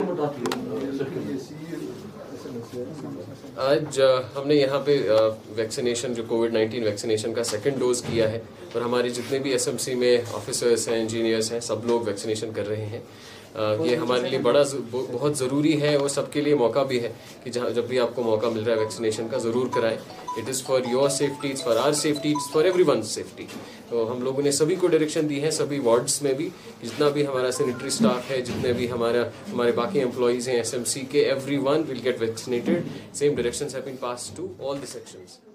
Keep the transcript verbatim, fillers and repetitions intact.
आज हमने यहाँ पे वैक्सीनेशन जो कोविड नाइन्टीन वैक्सीनेशन का सेकंड डोज किया है और हमारे जितने भी एसएमसी में ऑफिसर्स हैं, इंजीनियर्स हैं, सब लोग वैक्सीनेशन कर रहे हैं। ये हमारे लिए बड़ा बहुत ज़रूरी है और सबके लिए मौका भी है कि जहाँ जब भी आपको मौका मिल रहा है वैक्सीनेशन का ज़रूर कराएं। It is for your safety, it's for our safety, it's for everyone's safety. तो हम लोगों ने सभी को डायरेक्शन दी है, सभी वार्ड्स में भी जितना भी हमारा सैनिटरी स्टाफ है, जितने भी हमारा हमारे बाकी एम्प्लॉयज़ हैं एसएमसी के, everyone will get vaccinated. Same directions have been passed to all the sections.